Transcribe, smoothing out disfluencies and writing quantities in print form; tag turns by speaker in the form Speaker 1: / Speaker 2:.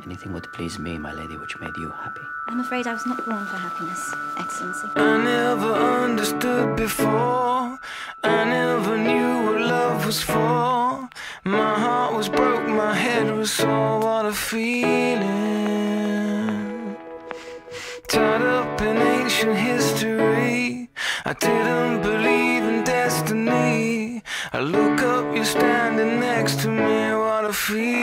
Speaker 1: Anything would please me, my lady, which made you happy.
Speaker 2: I'm afraid I was not born for happiness, Excellency.
Speaker 3: I never understood before. I never knew what love was for. My heart was broke, my head was sore. What a feeling. Tied up in ancient history. I didn't believe in destiny. I look up, you're standing next to me. What a feeling.